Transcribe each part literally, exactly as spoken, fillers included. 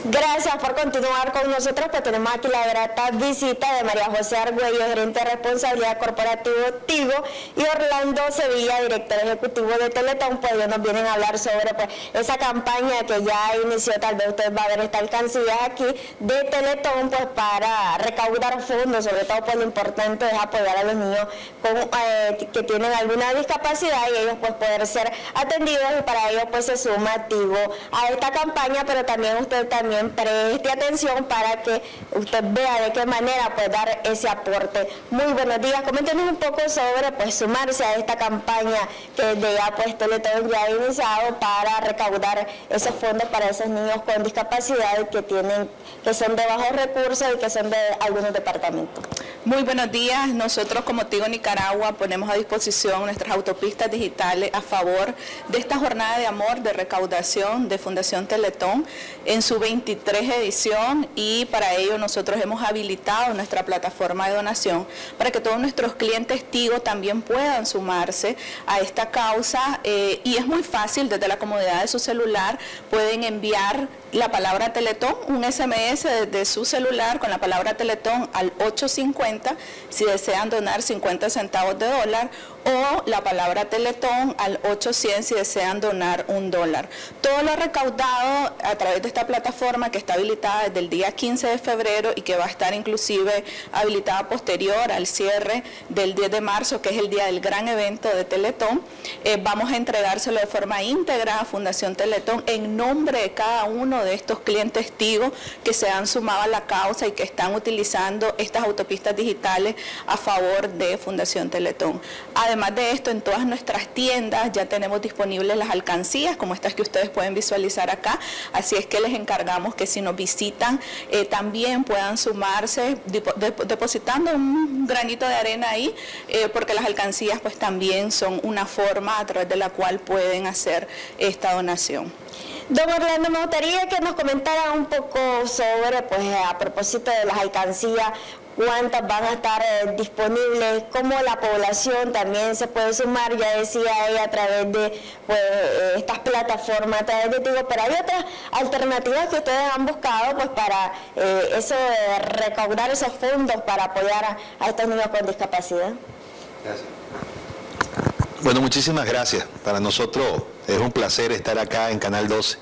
Gracias por continuar con nosotros, pues tenemos aquí la grata visita de María José Argüello, gerente de responsabilidad corporativa Tigo, y Orlando Sevilla, director ejecutivo de Teletón. Pues ellos nos vienen a hablar sobre pues esa campaña que ya inició, tal vez usted va a ver esta alcancía aquí de Teletón, pues para recaudar fondos, sobre todo pues lo importante es apoyar a los niños con, eh, que tienen alguna discapacidad y ellos pues poder ser atendidos, y para ello pues se suma Tigo a esta campaña, pero también usted también preste atención para que usted vea de qué manera puede dar ese aporte. Muy buenos días, coméntenos un poco sobre pues sumarse a esta campaña que desde ya pues Teletón ya ha iniciado para recaudar esos fondos para esos niños con discapacidad que tienen, que son de bajos recursos y que son de algunos departamentos. Muy buenos días, nosotros como Tigo Nicaragua ponemos a disposición nuestras autopistas digitales a favor de esta jornada de amor de recaudación de Fundación Teletón en su veintitrés edición, y para ello nosotros hemos habilitado nuestra plataforma de donación para que todos nuestros clientes Tigo también puedan sumarse a esta causa, eh, y es muy fácil, desde la comodidad de su celular pueden enviar la palabra Teletón, un ese eme ese desde su celular con la palabra Teletón al ocho cincuenta si desean donar cincuenta centavos de dólar, o la palabra Teletón al ocho cien si desean donar un dólar. Todo lo recaudado a través de esta plataforma, que está habilitada desde el día quince de febrero y que va a estar inclusive habilitada posterior al cierre del diez de marzo, que es el día del gran evento de Teletón, eh, vamos a entregárselo de forma íntegra a Fundación Teletón en nombre de cada uno de estos clientes Tigo que se han sumado a la causa y que están utilizando estas autopistas digitales a favor de Fundación Teletón. Además de esto, en todas nuestras tiendas ya tenemos disponibles las alcancías, como estas que ustedes pueden visualizar acá, así es que les encargamos que si nos visitan eh, también puedan sumarse depositando un granito de arena ahí, eh, porque las alcancías pues también son una forma a través de la cual pueden hacer esta donación. Don Orlando, me gustaría que nos comentara un poco sobre, pues a propósito de las alcancías, cuántas van a estar eh, disponibles, cómo la población también se puede sumar. Ya decía ella, a través de pues, eh, estas plataformas, a través de Tigo, pero hay otras alternativas que ustedes han buscado pues para eh, eso de recaudar esos fondos para apoyar a, a estos niños con discapacidad. Gracias. Bueno, muchísimas gracias. Para nosotros es un placer estar acá en Canal doce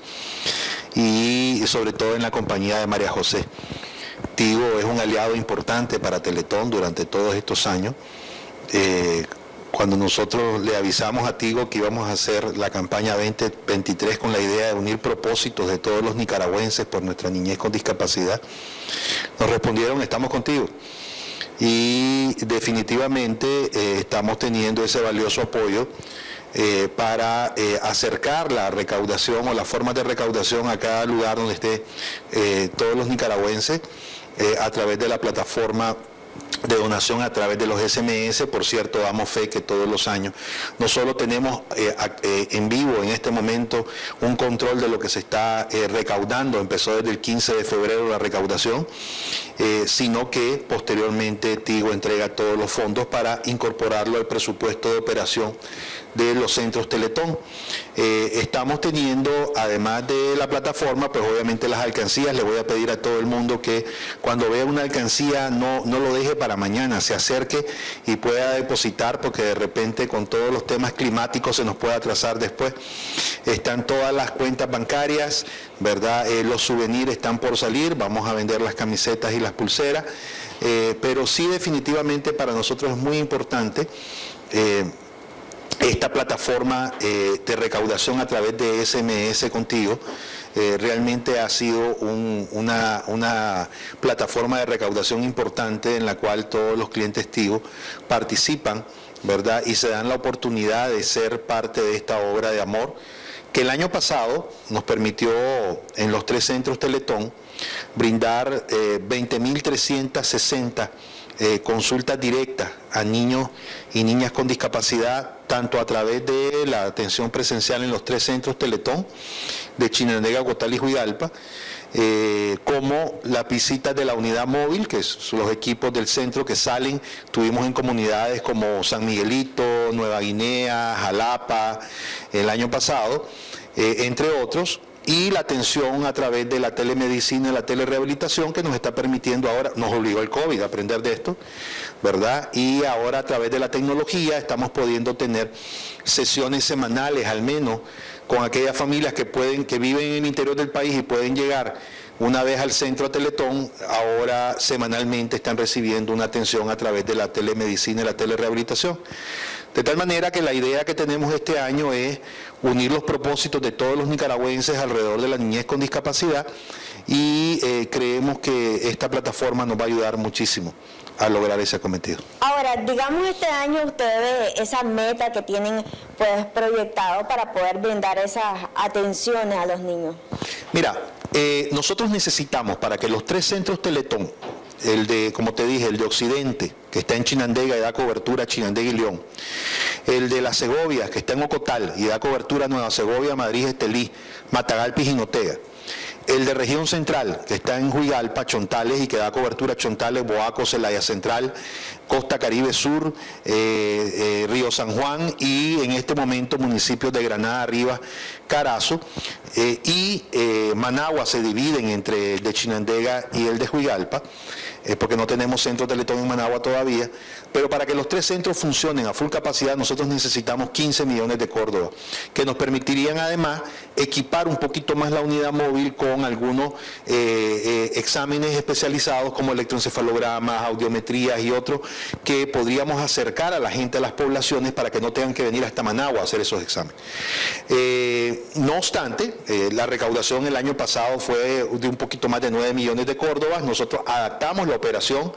y sobre todo en la compañía de María José. Tigo es un aliado importante para Teletón durante todos estos años. Eh, cuando nosotros le avisamos a Tigo que íbamos a hacer la campaña veinte veintitrés con la idea de unir propósitos de todos los nicaragüenses por nuestra niñez con discapacidad, nos respondieron: estamos contigo. Y definitivamente eh, estamos teniendo ese valioso apoyo eh, para eh, acercar la recaudación o las formas de recaudación a cada lugar donde esté eh, todos los nicaragüenses eh, a través de la plataforma de donación, a través de los ese eme ese. Por cierto, damos fe que todos los años no solo tenemos eh, eh, en vivo en este momento un control de lo que se está eh, recaudando, empezó desde el quince de febrero la recaudación, eh, sino que posteriormente Tigo entrega todos los fondos para incorporarlo al presupuesto de operación de los centros Teletón. Eh, estamos teniendo, además de la plataforma, pues obviamente las alcancías. Le voy a pedir a todo el mundo que cuando vea una alcancía no, no lo deje para mañana, se acerque y pueda depositar, porque de repente con todos los temas climáticos se nos puede atrasar después. Están todas las cuentas bancarias, ¿verdad? Eh, los souvenirs están por salir, vamos a vender las camisetas y las pulseras, eh, pero sí, definitivamente para nosotros es muy importante eh, esta plataforma eh, de recaudación a través de ese eme ese contigo. Eh, realmente ha sido un, una, una plataforma de recaudación importante en la cual todos los clientes Tigo participan, ¿verdad? Y se dan la oportunidad de ser parte de esta obra de amor que el año pasado nos permitió en los tres centros Teletón brindar eh, veinte mil trescientas sesenta eh, consultas directas a niños y niñas con discapacidad, tanto a través de la atención presencial en los tres centros Teletón, de Chinandega, Guatal y Huidalpa, eh, como las visitas de la unidad móvil, que son los equipos del centro que salen. Tuvimos en comunidades como San Miguelito, Nueva Guinea, Jalapa, el año pasado, eh, entre otros. y la atención a través de la telemedicina y la telerehabilitación que nos está permitiendo ahora, nos obligó el COVID a aprender de esto, ¿verdad? Y ahora a través de la tecnología estamos pudiendo tener sesiones semanales al menos con aquellas familias que pueden, que viven en el interior del país y pueden llegar una vez al centro Teletón. Ahora semanalmente están recibiendo una atención a través de la telemedicina y la telerehabilitación. De tal manera que la idea que tenemos este año es unir los propósitos de todos los nicaragüenses alrededor de la niñez con discapacidad y eh, creemos que esta plataforma nos va a ayudar muchísimo a lograr ese cometido. Ahora, digamos este año ustedes, esa meta que tienen pues proyectado para poder brindar esas atenciones a los niños. Mira, eh, nosotros necesitamos para que los tres centros Teletón, el de, como te dije, el de Occidente, que está en Chinandega y da cobertura a Chinandega y León, el de la Segovia, que está en Ocotal y da cobertura a Nueva Segovia, Madrid, Estelí, Matagalpa y Jinotega, el de Región Central, que está en Huigalpa, Chontales y que da cobertura a Chontales, Boaco, Celaya Central, Costa Caribe Sur, eh, eh, Río San Juan y en este momento municipios de Granada Arriba, Carazo eh, y eh, Managua se dividen entre el de Chinandega y el de Huigalpa, eh, porque no tenemos centro Teletón en Managua todavía, pero para que los tres centros funcionen a full capacidad nosotros necesitamos quince millones de Córdoba, que nos permitirían además equipar un poquito más la unidad móvil con algunos eh, eh, exámenes especializados como electroencefalogramas, audiometrías y otros que podríamos acercar a la gente a las poblaciones para que no tengan que venir hasta Managua a hacer esos exámenes. Eh, no obstante, eh, la recaudación el año pasado fue de un poquito más de nueve millones de Córdobas. Nosotros adaptamos la operación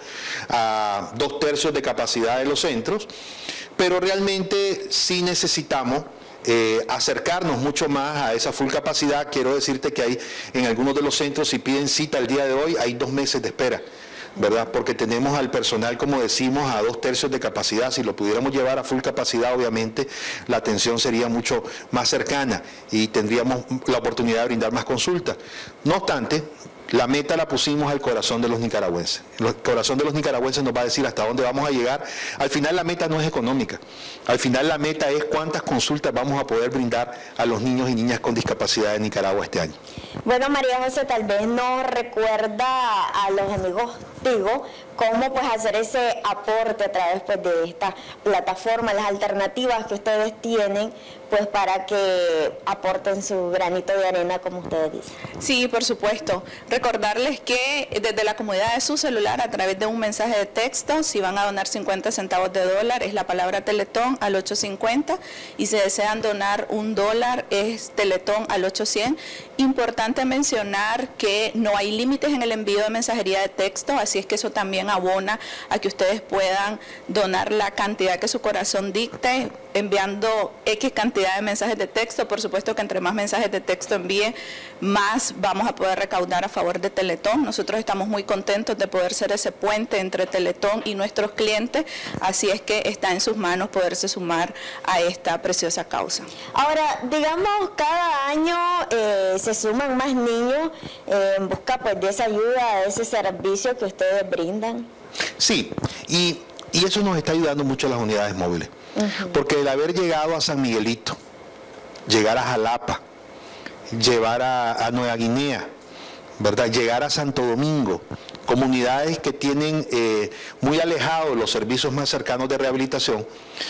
a dos tercios de capacidad de los centros, pero realmente sí necesitamos Eh, acercarnos mucho más a esa full capacidad. Quiero decirte que hay en algunos de los centros, si piden cita el día de hoy, hay dos meses de espera, ¿verdad? Porque tenemos al personal, como decimos, a dos tercios de capacidad. Si lo pudiéramos llevar a full capacidad, obviamente la atención sería mucho más cercana y tendríamos la oportunidad de brindar más consultas. No obstante, la meta la pusimos al corazón de los nicaragüenses. El corazón de los nicaragüenses nos va a decir hasta dónde vamos a llegar. Al final la meta no es económica. Al final la meta es cuántas consultas vamos a poder brindar a los niños y niñas con discapacidad de Nicaragua este año. Bueno, María José, tal vez nos recuerda a los amigos Tigo cómo pues hacer ese aporte a través pues de esta plataforma, las alternativas que ustedes tienen pues para que aporten su granito de arena, como ustedes dicen. Sí, por supuesto. Recordarles que desde la comodidad de su celular, a través de un mensaje de texto, si van a donar cincuenta centavos de dólar, es la palabra Teletón al ocho cincuenta, y si desean donar un dólar, es Teletón al ocho cien. Importante mencionar que no hay límites en el envío de mensajería de texto, así es que eso también abona a que ustedes puedan donar la cantidad que su corazón dicte, enviando X cantidad de mensajes de texto. Por supuesto que entre más mensajes de texto envíen, más vamos a poder recaudar a favor de Teletón. Nosotros estamos muy contentos de poder ser ese puente entre Teletón y nuestros clientes, así es que está en sus manos poderse sumar a esta preciosa causa. Ahora, digamos, cada año eh, se suman más niños eh, en busca pues de esa ayuda, de ese servicio que ustedes brindan. Sí, y, y eso nos está ayudando mucho a las unidades móviles. Uh-huh. Porque el haber llegado a San Miguelito, llegar a Jalapa, llevar a, a Nueva Guinea, ¿verdad? Llegar a Santo Domingo, comunidades que tienen eh, muy alejados los servicios más cercanos de rehabilitación,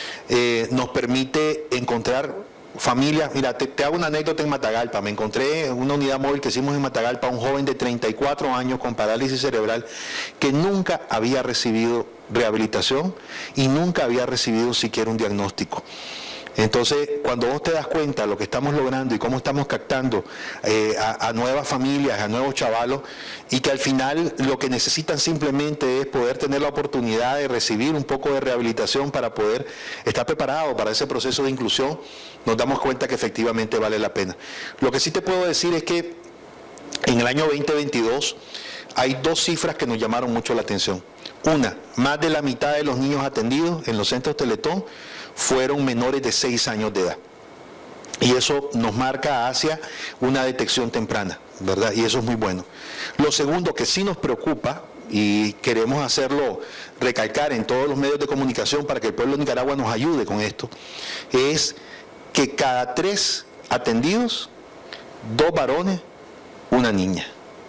eh, nos permite encontrar familias. Mira, te, te hago una anécdota en Matagalpa. Me encontré en una unidad móvil que hicimos en Matagalpa un joven de treinta y cuatro años con parálisis cerebral que nunca había recibido rehabilitación y nunca había recibido siquiera un diagnóstico. Entonces, cuando vos te das cuenta de lo que estamos logrando y cómo estamos captando eh, a, a nuevas familias, a nuevos chavalos, y que al final lo que necesitan simplemente es poder tener la oportunidad de recibir un poco de rehabilitación para poder estar preparado para ese proceso de inclusión, nos damos cuenta que efectivamente vale la pena. Lo que sí te puedo decir es que en el año veinte veintidós hay dos cifras que nos llamaron mucho la atención. Una, más de la mitad de los niños atendidos en los centros Teletón fueron menores de seis años de edad. Y eso nos marca hacia una detección temprana, ¿verdad? Y eso es muy bueno. Lo segundo que sí nos preocupa, y queremos hacerlo recalcar en todos los medios de comunicación para que el pueblo de Nicaragua nos ayude con esto, es que cada tres atendidos dos varones, una niña.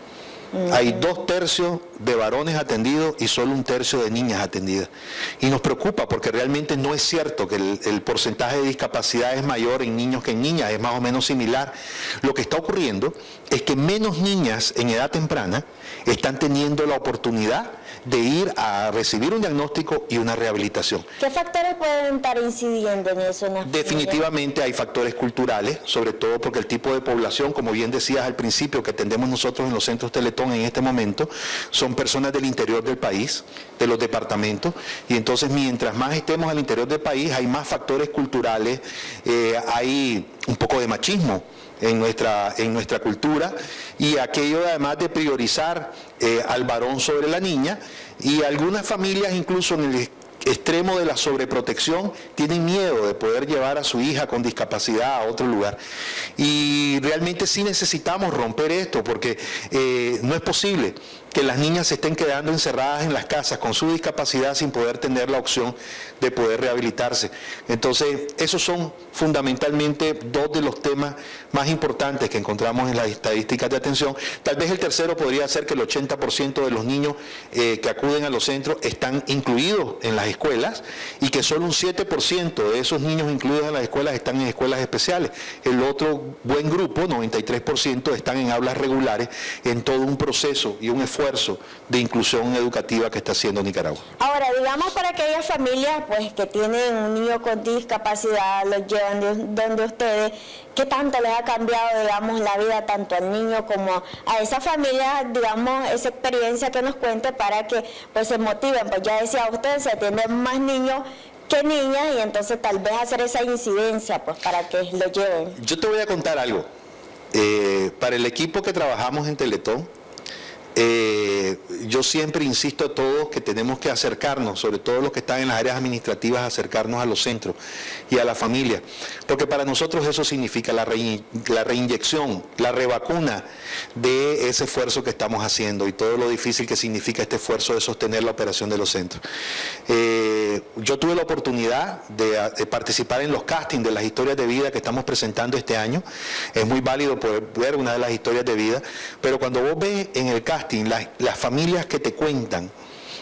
Hay dos tercios de varones atendidos y solo un tercio de niñas atendidas. Y nos preocupa porque realmente no es cierto que el, el porcentaje de discapacidad es mayor en niños que en niñas, es más o menos similar. Lo que está ocurriendo es que menos niñas en edad temprana están teniendo la oportunidad de ir a recibir un diagnóstico y una rehabilitación. ¿Qué factores pueden estar incidiendo en eso? En Definitivamente hay factores culturales, sobre todo porque el tipo de población, como bien decías al principio, que atendemos nosotros en los centros Teletón en este momento, son personas del interior del país, de los departamentos, y entonces mientras más estemos al interior del país hay más factores culturales, eh, hay un poco de machismo en nuestra, en nuestra cultura, y aquello además de priorizar eh, al varón sobre la niña, y algunas familias incluso en el extremo de la sobreprotección tienen miedo de poder llevar a su hija con discapacidad a otro lugar. Y realmente sí necesitamos romper esto, porque eh, no es posible que las niñas se estén quedando encerradas en las casas con su discapacidad sin poder tener la opción de poder rehabilitarse. Entonces, esos son fundamentalmente dos de los temas más importantes que encontramos en las estadísticas de atención. Tal vez el tercero podría ser que el ochenta por ciento de los niños eh, que acuden a los centros están incluidos en las escuelas y que solo un siete por ciento de esos niños incluidos en las escuelas están en escuelas especiales. El otro buen grupo, noventa y tres por ciento, están en aulas regulares en todo un proceso y un esfuerzo de inclusión educativa que está haciendo Nicaragua. Ahora, digamos para aquellas familias pues que tienen un niño con discapacidad, los llevan de, donde ustedes, ¿qué tanto les ha cambiado, digamos, la vida tanto al niño como a esa familia, digamos, esa experiencia que nos cuente para que pues se motiven? Pues ya decía usted, se atienden más niños que niñas y entonces tal vez hacer esa incidencia pues para que lo lleven. Yo te voy a contar algo. Eh, para el equipo que trabajamos en Teletón, Eh, yo siempre insisto a todos que tenemos que acercarnos, sobre todo los que están en las áreas administrativas, acercarnos a los centros y a la familia, porque para nosotros eso significa la, re, la reinyección, la revacuna de ese esfuerzo que estamos haciendo y todo lo difícil que significa este esfuerzo de sostener la operación de los centros. Eh, yo tuve la oportunidad de, de participar en los castings de las historias de vida que estamos presentando este año. Es muy válido poder ver una de las historias de vida, pero cuando vos ves en el casting Las, las familias que te cuentan,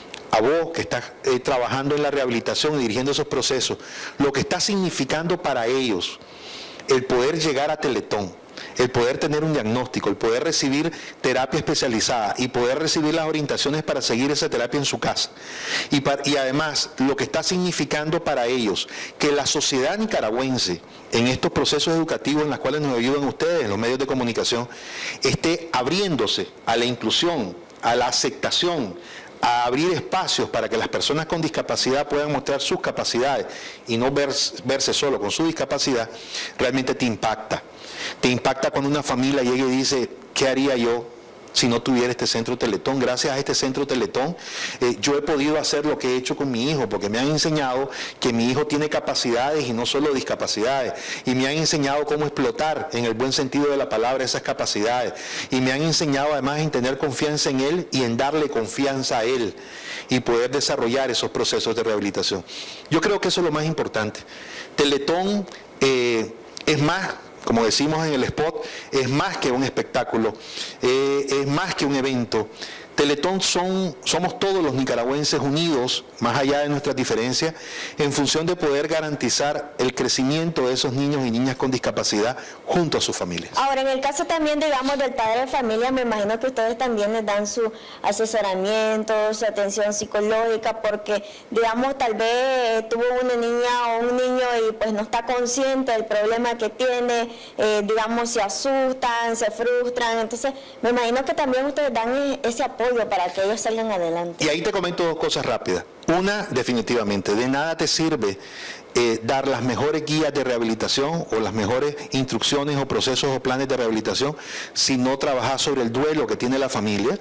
a vos que estás eh, trabajando en la rehabilitación y dirigiendo esos procesos, lo que está significando para ellos el poder llegar a Teletón, el poder tener un diagnóstico, el poder recibir terapia especializada y poder recibir las orientaciones para seguir esa terapia en su casa. Y, para, y además, lo que está significando para ellos que la sociedad nicaragüense, en estos procesos educativos en los cuales nos ayudan ustedes, en los medios de comunicación, esté abriéndose a la inclusión, a la aceptación, a abrir espacios para que las personas con discapacidad puedan mostrar sus capacidades y no verse, verse solo con su discapacidad, realmente te impacta. Te impacta cuando una familia llega y dice, ¿qué haría yo si no tuviera este centro Teletón? Gracias a este centro Teletón eh, yo he podido hacer lo que he hecho con mi hijo, porque me han enseñado que mi hijo tiene capacidades y no solo discapacidades, y me han enseñado cómo explotar en el buen sentido de la palabra esas capacidades, y me han enseñado además en tener confianza en él y en darle confianza a él y poder desarrollar esos procesos de rehabilitación. Yo creo que eso es lo más importante. Teletón eh, es más, como decimos en el spot, es más que un espectáculo, eh, es más que un evento. Teletón son, somos todos los nicaragüenses unidos, más allá de nuestras diferencias, en función de poder garantizar el crecimiento de esos niños y niñas con discapacidad junto a sus familias. Ahora, en el caso también, digamos, del padre de familia, me imagino que ustedes también les dan su asesoramiento, su atención psicológica, porque, digamos, tal vez tuvo una niña o un niño y pues no está consciente del problema que tiene, eh, digamos, se asustan, se frustran, entonces me imagino que también ustedes dan ese apoyo para que ellos salgan adelante. Y ahí te comento dos cosas rápidas. Una, definitivamente, de nada te sirve eh, dar las mejores guías de rehabilitación o las mejores instrucciones o procesos o planes de rehabilitación si no trabajas sobre el duelo que tiene la familia,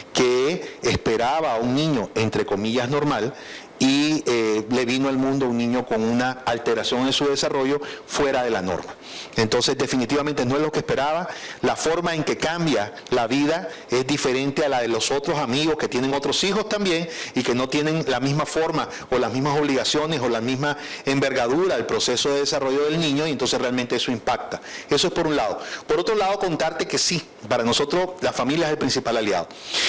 que esperaba a un niño, entre comillas, normal, y eh, le vino al mundo un niño con una alteración en su desarrollo fuera de la norma. Entonces definitivamente no es lo que esperaba. La forma en que cambia la vida es diferente a la de los otros amigos que tienen otros hijos también y que no tienen la misma forma o las mismas obligaciones o la misma envergadura del proceso de desarrollo del niño, y entonces realmente eso impacta. Eso es por un lado. Por otro lado, contarte que sí, para nosotros la familia es el principal aliado.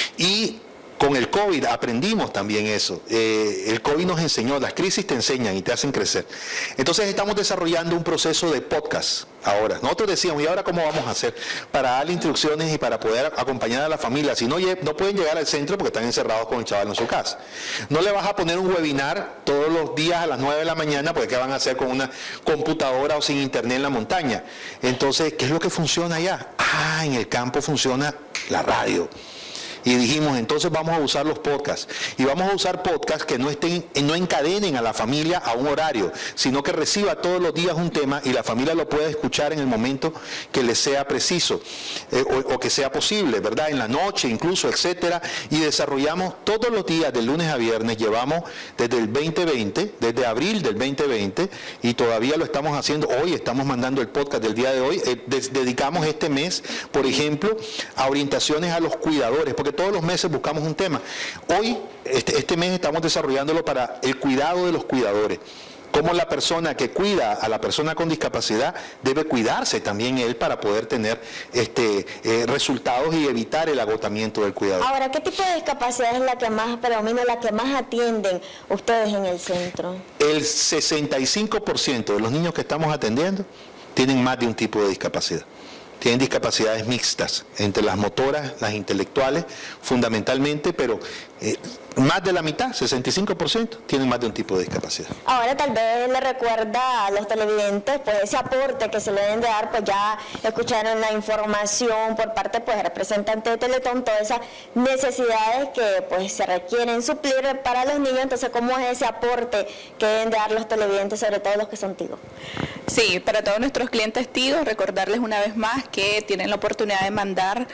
Y con el COVID aprendimos también eso. Eh, el COVID nos enseñó, las crisis te enseñan y te hacen crecer. Entonces estamos desarrollando un proceso de podcast ahora. Nosotros decíamos, ¿y ahora cómo vamos a hacer para darle instrucciones y para poder acompañar a la familia? Si no, no pueden llegar al centro porque están encerrados con el chaval en su casa. No le vas a poner un webinar todos los días a las nueve de la mañana, porque ¿qué van a hacer con una computadora o sin internet en la montaña? Entonces, ¿qué es lo que funciona allá? Ah, en el campo funciona la radio. Y dijimos, entonces vamos a usar los podcasts. Y vamos a usar podcasts que no estén, no encadenen a la familia a un horario, sino que reciba todos los días un tema y la familia lo pueda escuchar en el momento que le sea preciso eh, o, o que sea posible, ¿verdad? En la noche incluso, etcétera. Y desarrollamos todos los días, de lunes a viernes, llevamos desde el veinte veinte, desde abril del veinte veinte, y todavía lo estamos haciendo. Hoy estamos mandando el podcast del día de hoy. Eh, des, dedicamos este mes, por ejemplo, a orientaciones a los cuidadores, porque todos los meses buscamos un tema. Hoy, este, este mes estamos desarrollándolo para el cuidado de los cuidadores. Cómo la persona que cuida a la persona con discapacidad debe cuidarse también él para poder tener este, eh, resultados y evitar el agotamiento del cuidador. Ahora, ¿qué tipo de discapacidad es la que más predomina, la que más atienden ustedes en el centro? El sesenta y cinco por ciento de los niños que estamos atendiendo tienen más de un tipo de discapacidad. Tienen discapacidades mixtas, entre las motoras, las intelectuales, fundamentalmente, pero eh, más de la mitad, sesenta y cinco por ciento, tienen más de un tipo de discapacidad. Ahora tal vez le recuerda a los televidentes pues ese aporte que se le deben de dar, pues ya escucharon la información por parte pues del representante de Teletón, todas esas necesidades que pues se requieren suplir para los niños. Entonces, ¿cómo es ese aporte que deben de dar los televidentes, sobre todo los que son Tigo? Sí, para todos nuestros clientes Tigo, recordarles una vez más que tienen la oportunidad de mandar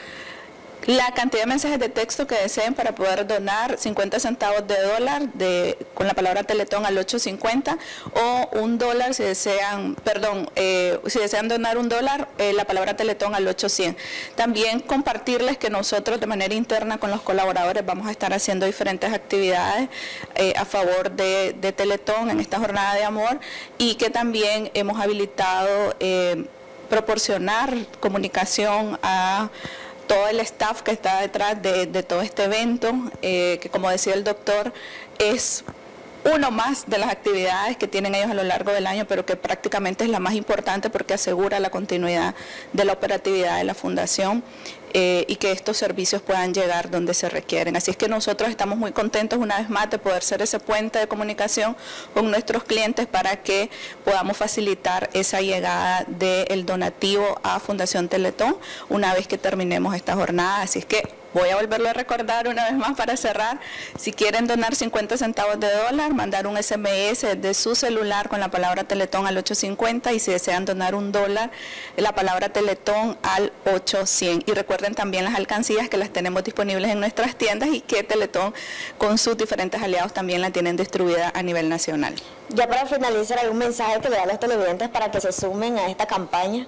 la cantidad de mensajes de texto que deseen para poder donar cincuenta centavos de dólar de, con la palabra Teletón al ocho cincuenta, o un dólar si desean, perdón, eh, si desean donar un dólar, eh, la palabra Teletón al ocho cien. También compartirles que nosotros de manera interna con los colaboradores vamos a estar haciendo diferentes actividades eh, a favor de, de Teletón en esta jornada de amor, y que también hemos habilitado eh, proporcionar comunicación a todo el staff que está detrás de, de todo este evento, eh, que como decía el doctor, es uno más de las actividades que tienen ellos a lo largo del año, pero que prácticamente es la más importante porque asegura la continuidad de la operatividad de la fundación eh, y que estos servicios puedan llegar donde se requieren. Así es que nosotros estamos muy contentos una vez más de poder ser ese puente de comunicación con nuestros clientes para que podamos facilitar esa llegada del donativo a Fundación Teletón una vez que terminemos esta jornada. Así es que voy a volverlo a recordar una vez más para cerrar. Si quieren donar cincuenta centavos de dólar, mandar un ese eme ese de su celular con la palabra Teletón al ocho cincuenta, y si desean donar un dólar, la palabra Teletón al ocho cien. Y recuerden también las alcancías que las tenemos disponibles en nuestras tiendas y que Teletón con sus diferentes aliados también la tienen distribuida a nivel nacional. Ya para finalizar, ¿hay un mensaje que le da a los televidentes para que se sumen a esta campaña?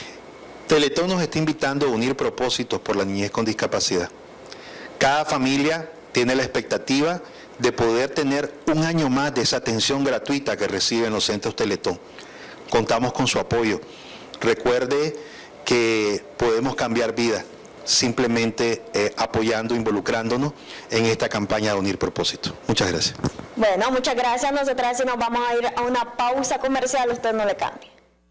Teletón nos está invitando a unir propósitos por la niñez con discapacidad. Cada familia tiene la expectativa de poder tener un año más de esa atención gratuita que reciben los centros Teletón. Contamos con su apoyo. Recuerde que podemos cambiar vidas simplemente eh, apoyando, involucrándonos en esta campaña de unir propósitos. Muchas gracias. Bueno, muchas gracias. Nosotras nos vamos a ir a una pausa comercial. Usted no le cambie.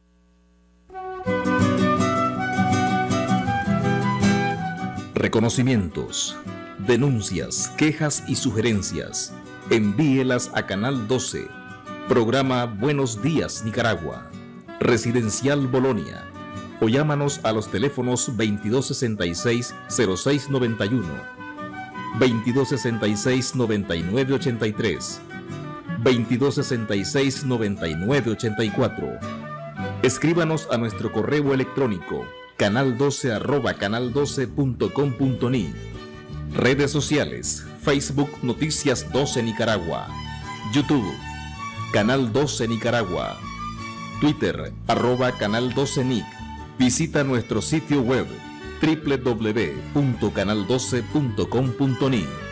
Reconocimientos, denuncias, quejas y sugerencias. Envíelas a Canal doce, programa Buenos Días Nicaragua, Residencial Bolonia, o llámanos a los teléfonos veintidós sesenta y seis, cero seis noventa y uno, veintidós sesenta y seis, noventa y nueve ochenta y tres, veintidós sesenta y seis, noventa y nueve ochenta y cuatro. Escríbanos a nuestro correo electrónico canal doce arroba canal doce punto com punto ni. Redes sociales: Facebook Noticias doce Nicaragua, YouTube Canal doce Nicaragua, Twitter, arroba canal doce N I C. Visita nuestro sitio web doble u doble u doble u punto canal doce punto com punto N I.